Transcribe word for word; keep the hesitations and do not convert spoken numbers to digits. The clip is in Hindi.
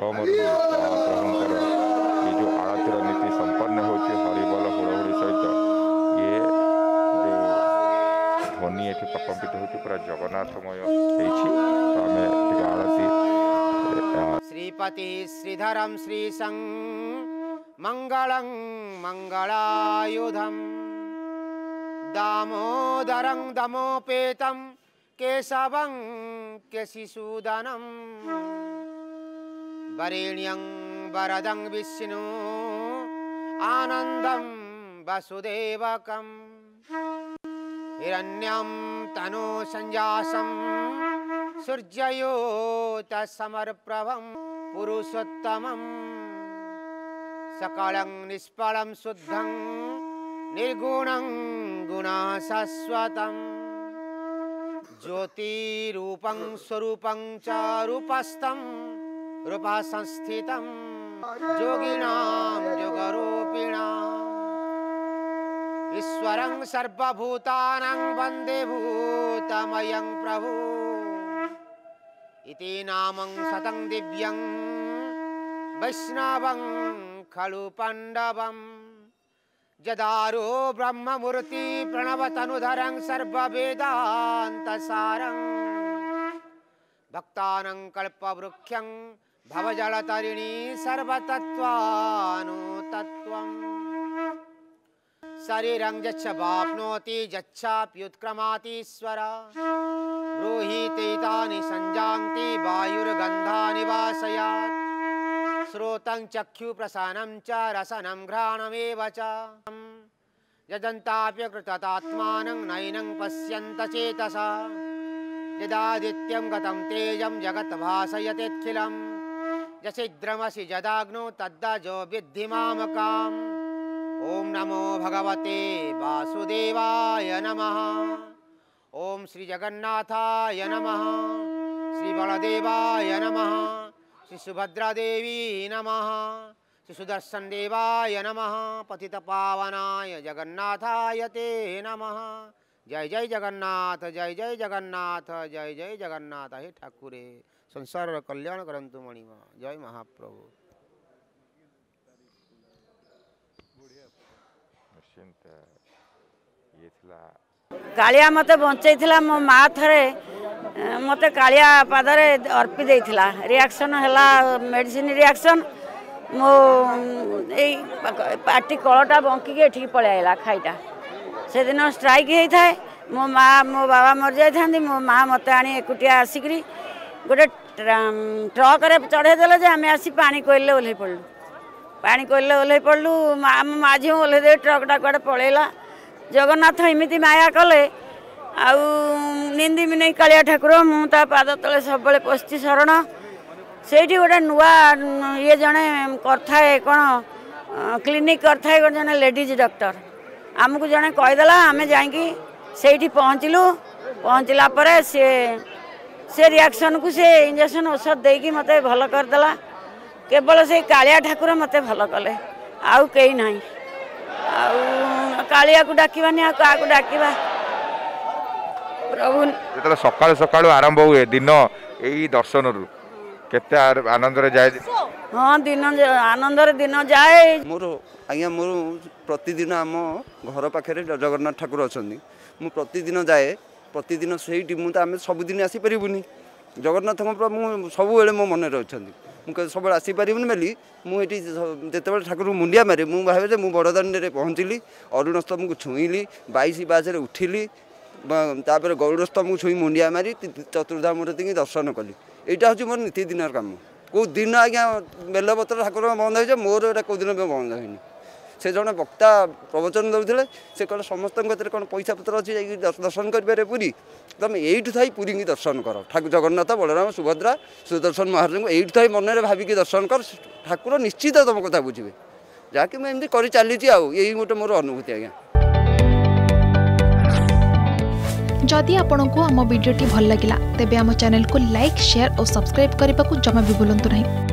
प्रथम महाप्रभुଙ୍କର ये जो आरतीर नीति संपन्न होची हरिबोल हुड़हुड़ी सहित ये जो ध्वनि ये प्रकम्पित होची पूरा जगन्नाथमय होईछि। तो आमे टिके आरती श्रीपति श्रीधरम श्रीसं मंगलं मंगलायुधम दामोदरं दमोपेतं केशवं केशिसूदनं वरेण्यं वरदं विष्णु आनन्दं वसुदेवकं हिरण्यं तनु संजासं सूर्ययोतसमर्प्रभं पुरुषोत्तमं सकलं निष्फलं शुद्धं निर्गुणं गुणशाश्वतं ज्योतिरूपं स्वरूपं च रूपस्थं रूपसंस्थितं योगिनां योगरूपिणाम् ईश्वरं सर्वभूतानां वन्दे भूतमयं प्रभु इति नामं शतं दिव्यं वैष्णवं खलु पाण्डवं जदारो ब्रह्ममूर्ति प्रणवतनुधरं सर्ववेदान्तसारं भक्तानां कल्पवृक्षं भवजलतरिणी सर्वतत्त्वानुतत्त्वम् शरीरं यच्च वाप्नोति यच्चाप्युत्क्रमातीश्वर ब्रूहीतैतानि संजान्ति वायुर्गन्धानि वासयात् श्रोतं चक्षुप्रसानं च रसनं घ्राणमेव च यदन्ताप्यकृतात्मानं नैनं पश्यन्त चेतसा यदादित्यं गतं तेजं जगत् भासयतेऽखिलं यच्छिद्रमसि यदाग्नौ तद्दजो विद्धि मामकाम्। ओम नमो भगवते वासुदेवाय नमः। ओम श्री जगन्नाथाय नमः। श्री बलदेवाय नमः। श्री सुभद्रा देवी नमः। श्री सुदर्शन देवाय नमः। पतित पावनाय जगन्नाथाय ते नमः। जय जय जगन्नाथ जय जय जगन्नाथ जय जय जगन्नाथ। हे ठाकुरे संसार कल्याण करंतु मणिमा। जय महाप्रभु। कालिया मते बंचई मो माँ थरे मते कालिया पादरे अर्पी देइथिला रिएक्शन हला मेडिसिन रिएक्शन मो ए पार्टी कलटा बंकी के ठीक पळे आइला खाइटा से दिन स्ट्राइक होई थाए मो माँ मो बाबा मर जाय थांदी मो माँ मते आनी एकुटिया आसिकरी गोटे ट्रक रे चढ़े देले जे आमे आसी पानी कोइले ओल्हे पड़लु पानी कोइले ओल्हे पड़लु माँ माझी ओल्हे दे ट्रकटा कुआडे पळेला। जगन्नाथ एमती माया कले आउ निंदी भी नहीं कालिया ठाकुर मुझा पाद तले सब पशि शरण से गोटे नुआ ये जड़े करे कौन क्लिनिक करे जड़े लेडीज डॉक्टर आमको जड़े कहीदेला आम जाकि पहुँचलु पहुँचला से से रिएक्शन को से इंजेक्शन औषध देकी मत भल करदेला केवल से कालिया ठाकुर मत भल कले आउ कई ना कालिया को डाकिबानी आ का को डाकिबा प्रभु जेतले सकाळ सकाळ आरंभ हुए दिन एई दर्शन रु केते आनंद रे जाय। हां दिन आनंद रे दिन जाए मोर आज्ञा मोर प्रतिदिन आम घर पाखे जगन्नाथ ठाकुर अछंदी मु प्रतिदिन जाए प्रतिदिन सेठी मु आम सबुदिन आसी परिबुनी जगन्नाथ मु सब बेले मो मन रे अछंदी मुझे सब आसीपारे बोली मुझे जिते ठाकुर मुंडिया मारे मुझे भावे जे मुझे बड़दाण्ड पहुँचली अरुण स्तंभ को छुईली बैश बाजरे उठिली तापर गौड़ स्तंभ को छुई मुंडिया मारी चतुर्धा मूर्ति की दर्शन कली यहाँ हूँ मोर नीति दिन कम कौ दिन आज्ञा बेलपत्र ठाकुर बंद हो मोर एटा कौ दिन बंद होनी से जड़े वक्ता प्रवचन दौले से कह समस्त कौन पैसा पत्र अच्छी दर्शन करें पूरी तुम यू थी पूरी की दर्शन कर ठाकुर जगन्नाथ बलराम सुभद्रा सुदर्शन महाराज को यू थी मन में भाविकी दर्शन कर ठाकुर निश्चित तुम कथा बुझे जहाँकि मुझे कर चली यही गोटे मोर अनुभूति आज्ञा। जदि आपंक आम भिडी भल लगा तेब आम चैनल को लाइक शेयर और सब्सक्राइब करने को जमा भी भूलु नहीं।